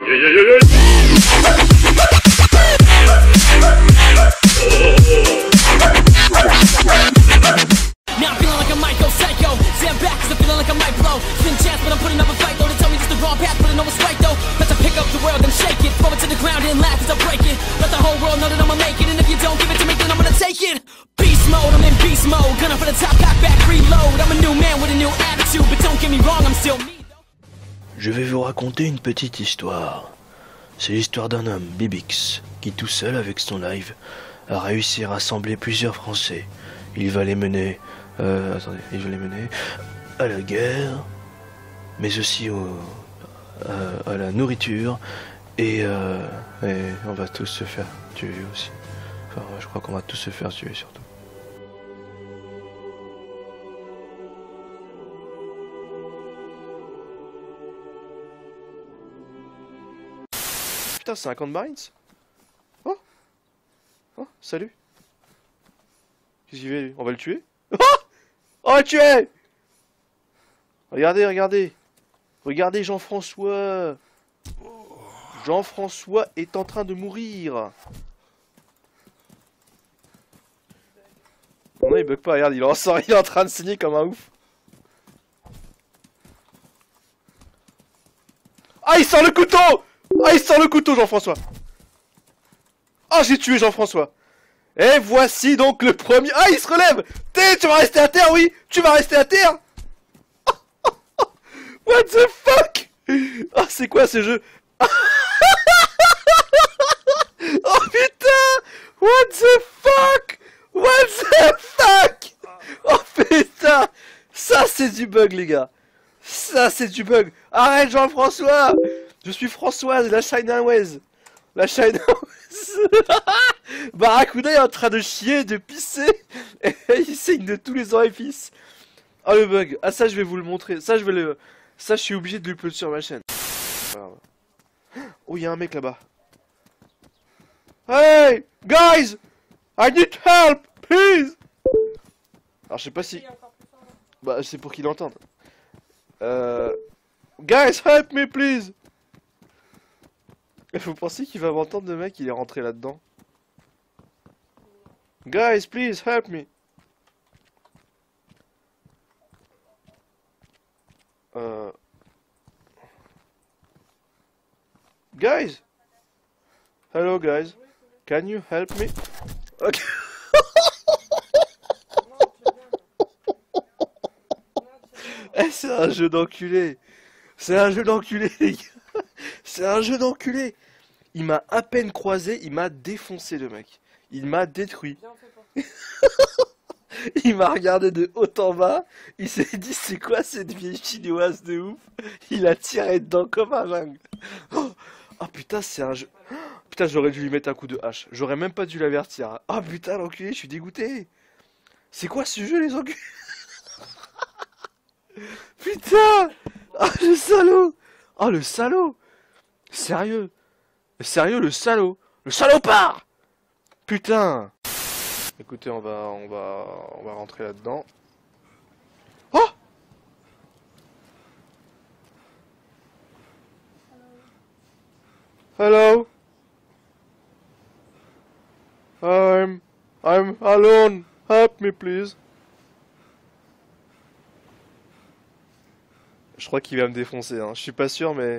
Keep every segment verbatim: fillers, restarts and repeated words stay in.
Now I'm feeling like a Michael Psycho. Stand back cause I'm feeling like I might blow. Thin chance but I'm putting up a fight though. To tell me just the wrong path but I know it's right though. Let's pick up the world and shake it. Throw it to the ground and laugh as I break it. Let the whole world know that I'ma make it. And if you don't give it to me then I'm gonna take it. Beast mode, I'm in beast mode. Gunning for the top, cock back, reload. I'm a new man with a new attitude. But don't get me wrong, I'm still me though. Je vais vous raconter une petite histoire. C'est l'histoire d'un homme, Bibix, qui tout seul avec son live a réussi à rassembler plusieurs Français. Il va les mener... Euh, attendez, il va les mener à la guerre, mais aussi au, à, à la nourriture, et, euh, et on va tous se faire tuer aussi. Enfin, je crois qu'on va tous se faire tuer surtout. Putain, cinquante marines. Oh, oh, salut. Qu'est-ce qu'il fait lui? On va le tuer? Oh, on va le tuer. Regardez, regardez. Regardez Jean-François. Jean-François est en train de mourir. Non, il bug pas, regarde, il en sort, il est en train de saigner comme un ouf. Ah, il sort le couteau. Ah, il sort le couteau, Jean-François. Ah, j'ai tué Jean-François. Et voici donc le premier... Ah, il se relève. T'es, tu vas rester à terre, oui. Tu vas rester à terre. What the fuck. Ah, c'est quoi ce jeu? Oh putain. What the fuck. What the fuck. Oh putain. Ça, c'est du bug, les gars. Ça, c'est du bug. Arrête, Jean-François. Je suis Françoise, la Chinoise. La Chinoise. Barracuda est en train de chier, de pisser. Et il saigne de tous les orifices. Oh, le bug. Ah, ça, je vais vous le montrer. Ça, je vais le... Ça, je suis obligé de l'upload sur ma chaîne. Oh, il y a un mec là-bas. Hey, guys, I need help, please. Alors, je sais pas si... Bah, c'est pour qu'il entende. Euh... Guys, help me, please. Vous pensez qu'il va m'entendre, le mec? Il est rentré là-dedans. Guys, please, help me. Euh... Guys. Hello, guys. Can you help me? Okay. Eh, c'est un jeu d'enculé. C'est un jeu d'enculé, les gars. C'est un jeu d'enculé. Il m'a à peine croisé, il m'a défoncé, le mec. Il m'a détruit. Il m'a regardé de haut en bas. Il s'est dit, c'est quoi cette vieille chinoise de ouf? Il a tiré dedans comme un jungle. Oh, oh putain, c'est un jeu. Oh, putain, j'aurais dû lui mettre un coup de hache. J'aurais même pas dû l'avertir. Oh putain, l'enculé, je suis dégoûté. C'est quoi ce jeu, les enculés? Putain. Oh, le salaud. Oh, le salaud. Sérieux? Sérieux, le salaud? Le salopard! Putain! Écoutez, on va, on va, on va rentrer là-dedans. Oh! Hello? I'm, I'm alone. Help me, please. Je crois qu'il va me défoncer, hein. Je suis pas sûr, mais...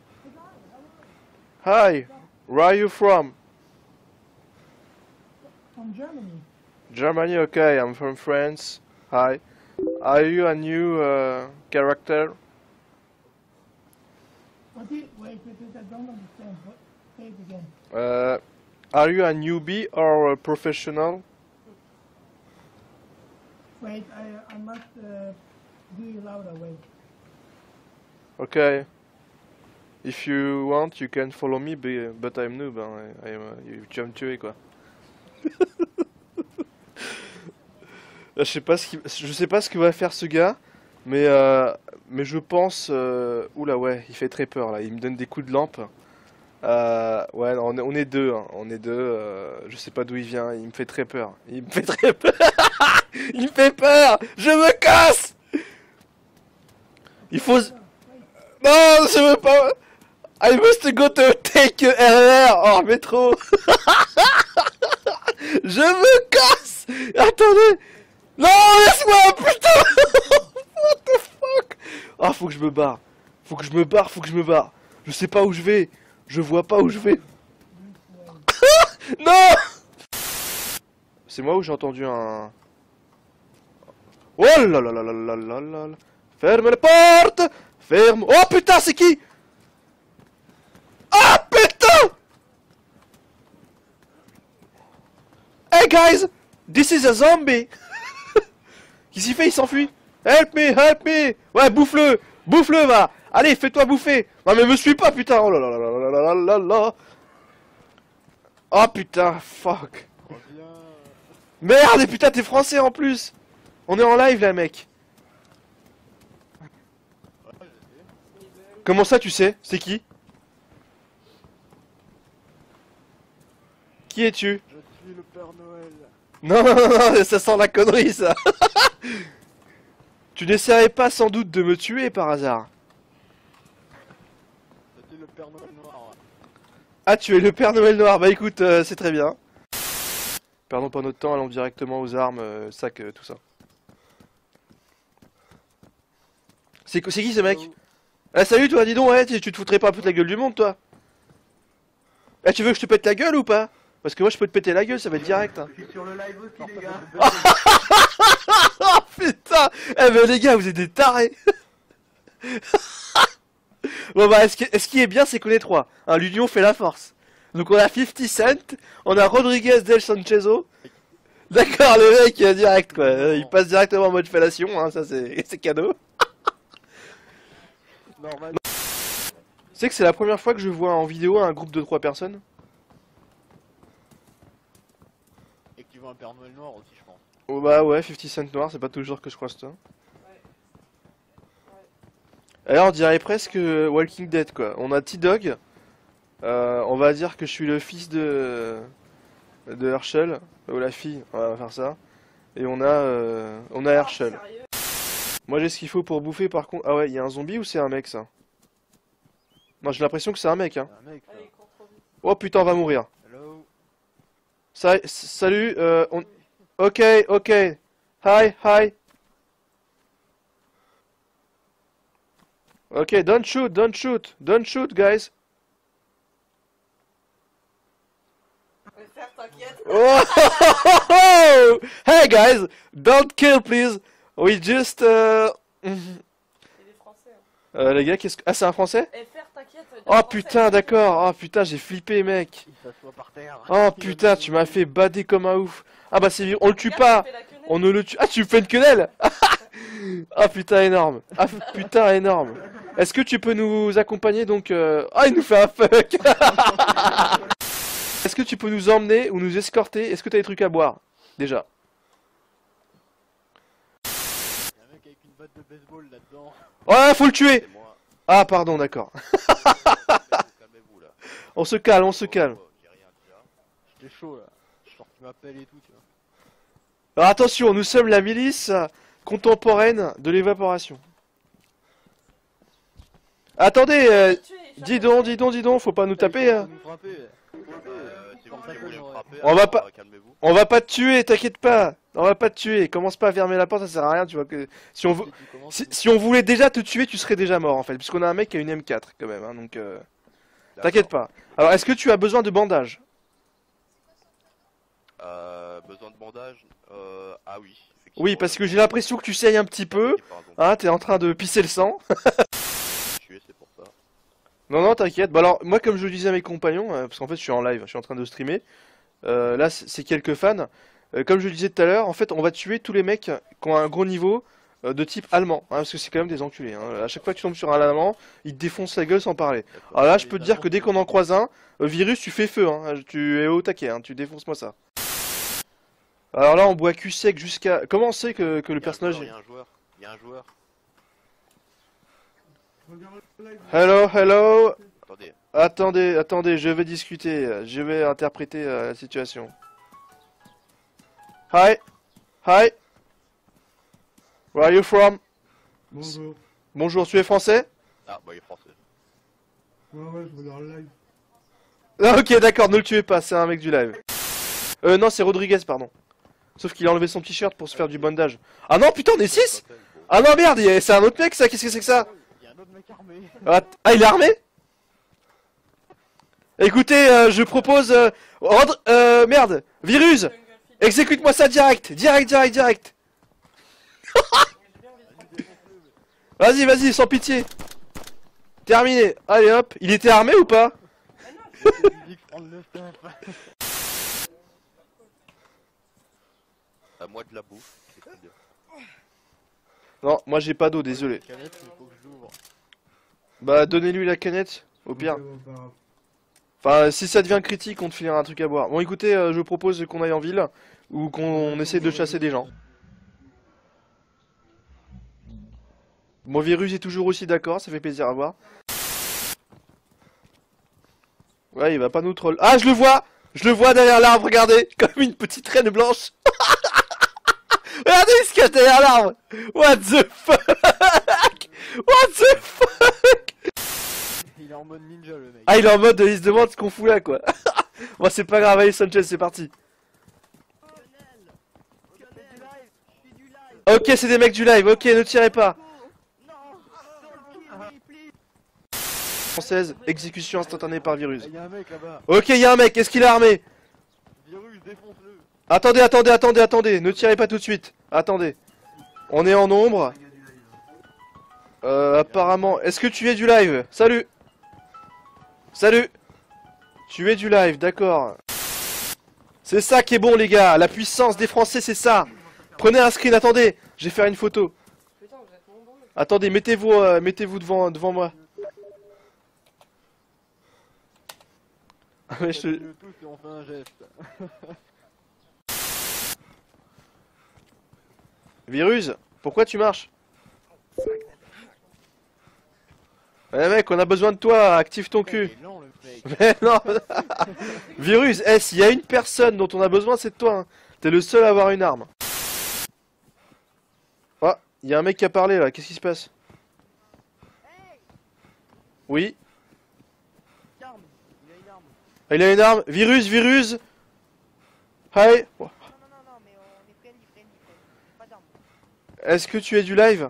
Hi, where are you from? From Germany. Germany, okay, I'm from France. Hi. Are you a new uh, character? What did, wait, wait, wait, I don't understand. What? Say it again. Uh, are you a newbie or a professional? Wait, I, I must uh, do you louder, wait. Okay. If you want, you can follow me, but I'm noob. Hein. I, I, uh, tu vas me tuer, quoi. Je sais pas ce qu'il, je sais pas ce que va faire ce gars, mais euh, mais je pense, euh, oula ouais, il fait très peur là. Il me donne des coups de lampe. Euh, ouais, on, on est deux, hein. On est deux. Euh, je sais pas d'où il vient. Il me fait très peur. Il me fait très peur. Il me fait peur. Je me casse. Il faut. Non, je veux pas. I must go to take R E R. Oh, métro. Je me casse. Attendez. Non, laisse-moi, putain. What the fuck. Ah, faut que je me barre. Faut que je me barre, faut que je me barre. Je sais pas où je vais. Je vois pas où je vais. Non. C'est moi où j'ai entendu un... Oh là là là là là là là. Ferme les portes. Ferme... Oh putain, c'est qui? Ah putain. Hey guys, this is a zombie. Qu'est-ce qu'il fait? Il s'enfuit. Help me, help me. Ouais, bouffe-le. Bouffe-le, va. Allez, fais-toi bouffer. Non mais me suis pas, putain. Oh là là là là là là là là. Oh putain, fuck. Merde, et putain, t'es français en plus. On est en live là, mec. Comment ça, tu sais? C'est qui? Qui es-tu? Je suis le Père Noël. Non, non, non, non, ça sent la connerie, ça. Tu n'essaierais pas sans doute de me tuer par hasard? C'était le Père Noël noir. Ah, tu es le Père Noël noir. Bah écoute, euh, c'est très bien. Perdons pas notre temps, allons directement aux armes, euh, sac, euh, tout ça. C'est c'est qui ce mec? Ah salut toi, dis donc, ouais, tu, tu te foutrais pas un peu de la gueule du monde, toi? Eh, tu veux que je te pète la gueule ou pas? Parce que moi je peux te péter la gueule, ça va être direct. Hein. Je suis sur le live aussi, les gars. Oh putain. Eh ben les gars, vous êtes des tarés. Bon bah, ce qui, ce qui est bien, c'est qu'on est trois. Hein, l'union fait la force. Donc on a fifty Cent, on a Rodriguez Del Sanchezo. D'accord, le mec il est direct quoi. Il passe directement en mode fellation, hein, ça c'est cadeau. Normal. Tu sais que c'est la première fois que je vois en vidéo un groupe de trois personnes. Et que tu vois un Père Noël noir aussi, je pense. Oh bah ouais, fifty Cent noir, c'est pas toujours que je croise ça. Alors on dirait presque Walking Dead quoi. On a T-Dog. Euh, on va dire que je suis le fils de de Herschel, ou la fille, on va faire ça. Et on a euh, on a Herschel. Moi j'ai ce qu'il faut pour bouffer par contre. Ah ouais, il y a un zombie ou c'est un mec ça? Non, j'ai l'impression que c'est un mec hein. Un mec, ça. Oh putain, on va mourir. Hello. Sa salut, euh, on... Ok, ok. Hi, hi. Ok, don't shoot, don't shoot, don't shoot, guys. Oh, hey guys, don't kill please. We just. Euh... euh, les gars, qu'est-ce que. Ah, c'est un français? Oh putain, d'accord. Oh putain, j'ai flippé, mec. Il s'assoit par terre. Oh putain, tu m'as fait bader comme un ouf. Ah bah c'est on le tue pas. On ne le tue. Ah, tu me fais une quenelle. Ah putain, énorme. Ah putain, énorme. Est-ce que tu peux nous accompagner donc euh... Ah, il nous fait un fuck. Est-ce que tu peux nous emmener ou nous escorter? Est-ce que t'as des trucs à boire? Déjà. Il y a un mec avec une batte de baseball là-dedans. Ouais, faut le tuer. Ah, pardon, d'accord. On se calme, on se calme. J'étais chaud là. Je sors tu m'appelles et tout, tu vois. Alors attention, nous sommes la milice contemporaine de l'évaporation. Attendez, euh, dis donc, dis donc, dis donc, faut pas nous taper. Hein. Vous frapper. Euh, si vous voulez me frapper, On va alors, pas- euh, calmez-vous. On va pas te tuer, t'inquiète pas. On va pas te tuer. Commence pas à fermer la porte, ça sert à rien, tu vois que si on veut. Si, si on voulait déjà te tuer, tu serais déjà mort en fait, puisqu'on a un mec qui a une M quatre quand même, hein, donc euh, t'inquiète pas. Alors, est-ce que tu as besoin de bandages? Euh, besoin de bandage euh, Ah oui. Oui, parce que j'ai l'impression que tu saignes un petit peu. Hein, t'es en train de pisser le sang. C'est pour ça. Non, non, t'inquiète. Bah alors, moi, comme je le disais à mes compagnons, euh, parce qu'en fait, je suis en live, je suis en train de streamer. Euh, là, c'est c'est quelques fans. Euh, comme je le disais tout à l'heure, en fait, on va tuer tous les mecs qui ont un gros niveau euh, de type allemand, hein, parce que c'est quand même des enculés. Hein. À chaque fois que tu tombes sur un allemand, ils te défoncent la gueule sans parler. Alors là, je peux te dire que dès qu'on en croise un, euh, virus, tu fais feu. Hein. Tu es au taquet, hein. Tu défonces moi ça. Alors là, on boit cul sec jusqu'à. Comment on sait que, que le personnage. Il y a un joueur. Il y a un joueur. Hello, hello. Attendez. Attendez, attendez, je vais discuter, je vais interpréter euh, la situation. Hi, hi. Where are you from? Bonjour. Bonjour, tu es français? Ah, bah il est français. Ouais, ouais, je regarde le live. Ah, ok, d'accord, ne le tuez pas, c'est un mec du live. Euh, non, c'est Rodriguez, pardon. Sauf qu'il a enlevé son t-shirt pour se faire du bandage. Ah non, putain, on est six. Ah non, merde, il y a- c'est un autre mec, ça, qu'est-ce que c'est que ça? Il y a un autre mec armé. Ah, ah, il est armé? Écoutez, euh, je propose... Euh, Rodri- euh, merde, Virus, exécute-moi ça direct, direct, direct, direct. Vas-y, vas-y, sans pitié. Terminé. Allez hop, il était armé ou pas? Il prendre le stuff. À moi de la bouffe. c'est très bien. Non, moi j'ai pas d'eau, désolé. Canette, il faut que je l'ouvre. Bah donnez-lui la canette, au pire. Ok, bon, pas grave. Enfin, si ça devient critique, on te filera un truc à boire. Bon écoutez, euh, je propose qu'on aille en ville, ou qu'on essaie de chasser des gens. Mon Virus est toujours aussi d'accord, ça fait plaisir à voir. Ouais, il va pas nous troll. Ah, je le vois! Je le vois derrière l'arbre, regardez! Comme une petite reine blanche! Regardez, il se cache derrière l'arbre! What the fuck? What the fuck? Il est en mode ninja le mec. Ah, il est en mode, il se demande ce qu'on fout là, quoi. Bon, c'est pas grave, allez, Sanchez, c'est parti. Ok, c'est des mecs du live, ok, ne tirez pas. Française, exécution instantanée par Virus. Il y a un mec là-bas. Ok, il y a un mec, est-ce qu'il est armé? Virus, défonce-le. Attendez, attendez, attendez, attendez, ne tirez pas tout de suite. Attendez. On est en nombre. Euh, apparemment, est-ce que tu es du live? Salut. Salut. Tu es du live, d'accord. C'est ça qui est bon, les gars. La puissance des Français, c'est ça. Prenez un screen, attendez. Je vais faire une photo. Attendez, mettez-vous euh, mettez-vous devant, devant moi. Ah ouais, je te... Salut tous et on fait un geste. Virus, pourquoi tu marches? Eh mec, on a besoin de toi, active ton cul. Il est lent, le mec. Mais non. Virus, eh, s'il y a une personne dont on a besoin, c'est de toi. Hein. T'es le seul à avoir une arme. Ah, il y a un mec qui a parlé là, qu'est-ce qui se passe? Oui. Arme. Il a une arme. Ah, il a une arme. Virus, virus. Hi. Non, non, non, non, mais on est friendly, friendly, friendly. Pas d'armes. Est-ce que tu es du live?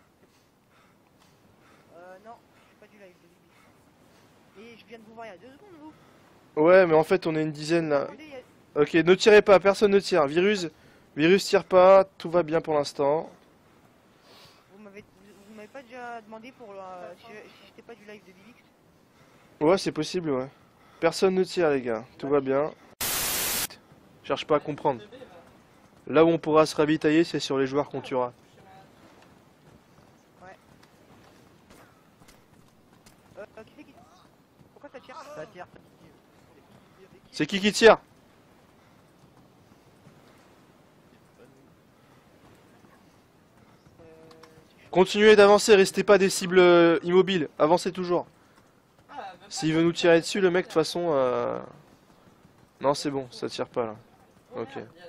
Euh, non, je suis pas du live, de limite. Et je viens de vous voir il y a deux secondes, vous. Ouais, mais en fait, on est une dizaine là. Attendez, il y a- Ok, ne tirez pas, personne ne tire. Virus, virus tire pas, tout va bien pour l'instant. Vous m'avez vous, vous m'avez pas déjà demandé pour le, si, si j'étais pas du live de Bibix. Ouais, c'est possible, ouais. Personne ne tire, les gars. Tout va bien. Cherche pas à comprendre. Là où on pourra se ravitailler, c'est sur les joueurs qu'on tuera. Euh, euh, qui c'est qui... Pourquoi ça tire? Ça tire. C'est qui qui tire? Euh, Continuez d'avancer, restez pas des cibles euh, immobiles. Avancez toujours. S'il veut nous tirer dessus, le mec, de toute façon... Euh... Non, c'est bon, ça tire pas, là. Ok.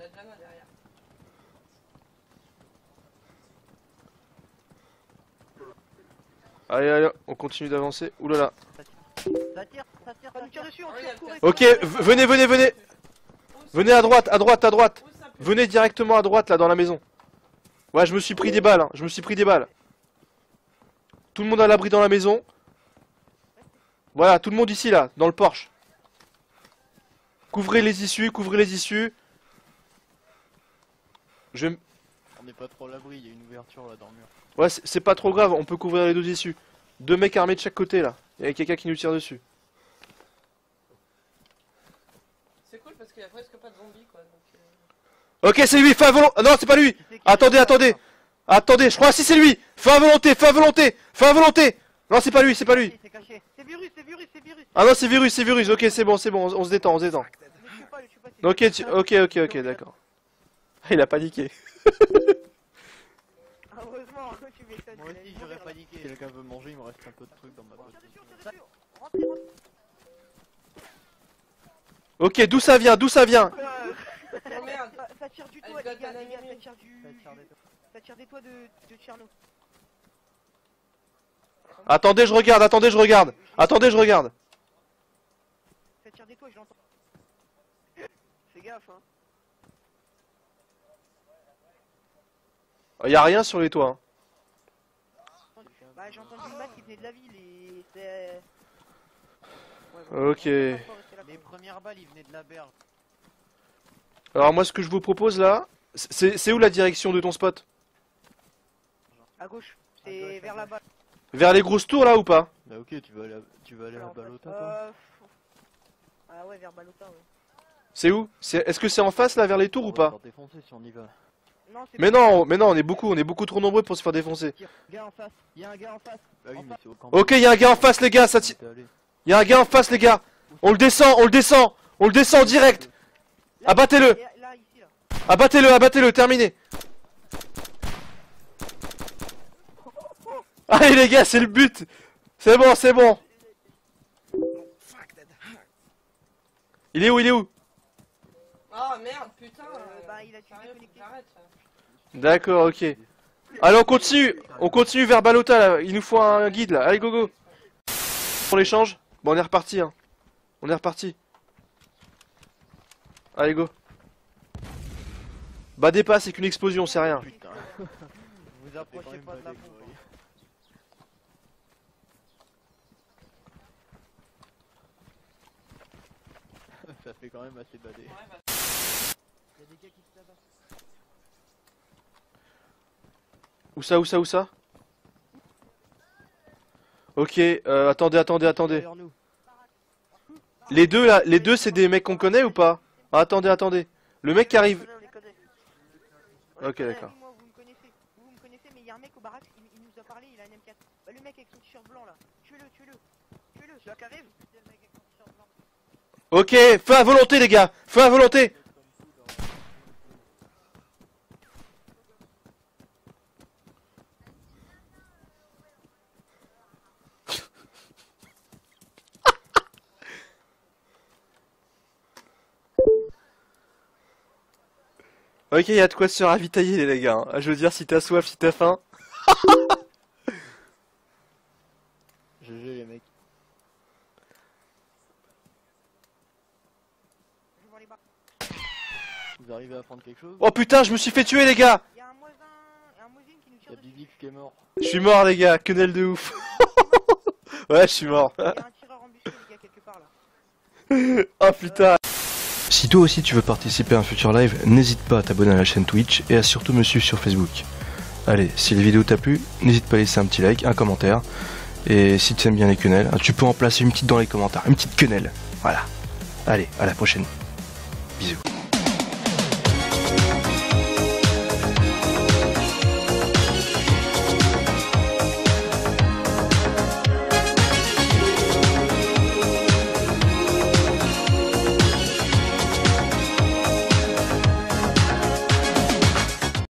Allez, allez, on continue d'avancer. Oulala. Ça tire, ça tire, Ça ça nous tire tire. dessus, on tire, courez. Ok, v- venez, venez, venez. Venez à droite, à droite, à droite. Venez directement à droite, là, dans la maison. Ouais, je me suis pris des balles, hein. Je me suis pris des balles. Tout le monde à l'abri dans la maison. Voilà, tout le monde ici, là, dans le Porsche. Couvrez les issues, couvrez les issues. Je vais... m- On n'est pas trop à l'abri, il y a une ouverture là dans le mur. Ouais, c'est c'est pas trop grave, on peut couvrir les deux issues. Deux mecs armés de chaque côté, là. Il y a quelqu'un qui nous tire dessus. C'est cool parce qu'il y a presque pas de zombies quoi. Donc, euh... Ok, c'est lui, fais à volonté. Ah non, c'est pas lui. Attendez, attendez. Attendez, je crois, si c'est lui. Fais à volonté, fais à volonté, fais à volonté. Non, c'est pas lui, c'est pas lui. C'est caché. C'est virus, c'est virus, c'est virus. Ah non, c'est virus, c'est virus. Ok, c'est bon, c'est bon, on, on se détend, on se détend. Ne tue pas, ne tue pas, c'est Ok, tu... ok, ok, ok, d'accord. Il a paniqué. Heureusement, tu m'étonnes. Moi aussi j'aurais paniqué. Si quelqu'un veut manger, il me reste un peu de trucs dans ma boîte. Tire dessus, tire dessus. Rentrez, rentrez. Ok, d'où ça vient, d'où ça vient? Oh merde. Ça, ça tire du Elle toit, gote les gars, un les gars, ennemi. ça tire du... Ça tire des- Ça tire des toits de, de Tcherno. Attendez, je regarde, attendez, je regarde. Attendez, je regarde. Ça tire des toits, je l'entends. Fais gaffe, hein. Y'a rien sur les toits. Hein. Bah, j'ai entendu une balle qui venait de la ville et c'est... Ok. Les premières balles, ils venaient de la berge. Alors moi, ce que je vous propose là, c'est c'est où la direction de ton spot? À gauche, c'est vers là-bas. Vers les grosses tours là ou pas? Bah ok, tu vas aller à, tu vas aller à Balota, toi. Euh... Ah ouais, vers Balota, ouais. C'est où? Est-ce que c'est en face là, vers les tours ou pas? On va se faire défoncer si on y va. Non, Mais non, mais non, on est beaucoup, on est beaucoup trop nombreux pour se faire défoncer. Gars en face, il y a un gars en face. Bah oui, mais c'est au camp. Ok, il y a un gars en face les gars, ça tire. Il y a un gars en face les gars. On le descend, on le descend, on le descend direct. Abattez-le. Abattez-le, abattez-le, terminé. Allez les gars, c'est le but. C'est bon, c'est bon. Il est où, il est où? Ah merde, putain. Euh, bah, il a tué déconnecté. D'accord, ok. Allez, on continue. On continue vers Balota là. Il nous faut un guide là. Allez, go go. On l'échange. Bon, on est reparti. Hein. On est reparti. Allez, go. Bah, dépasse, c'est qu'une explosion, c'est rien. Putain. Vous approchez pas de la bombe. Ça fait quand même assez badé. Y'a des gars qui se là-bas. Où ça, où ça, où ça? Ok, euh, attendez, attendez, attendez. Les deux là, les deux c'est des mecs qu'on connaît ou pas? Ah, attendez, attendez. Le mec qui arrive. Ok, d'accord. Vous me connaissez, vous me connaissez, mais il y a un mec au baraque, il, il nous a parlé, il a un M quatre. Bah, le mec avec son t-shirt blanc là, tuez-le, tuez-le, tuez-le, celui-là qui arrive. C'est le mec avec son t-shirt blanc. Ok, feu à volonté les gars, feu à volonté. Ok, il y a de quoi se ravitailler les gars. Hein. Je veux dire, si t'as soif, si t'as faim. G G les mecs. Vous arrivez à prendre quelque chose? Oh putain, je me suis fait tuer les gars. Il y a un moisin, un moisin qui nous tire Y'a dessus. Bibix qui est mort. Je suis mort les gars, quenelle de ouf. Ouais, je suis mort. Il y a un tireur embusqué les gars quelque part là. Oh putain. Si toi aussi tu veux participer à un futur live, n'hésite pas à t'abonner à la chaîne Twitch et à surtout me suivre sur Facebook. Allez, si la vidéo t'a plu, n'hésite pas à laisser un petit like, un commentaire. Et si tu aimes bien les quenelles, tu peux en placer une petite dans les commentaires, une petite quenelle. Voilà. Allez, à la prochaine. Bisous.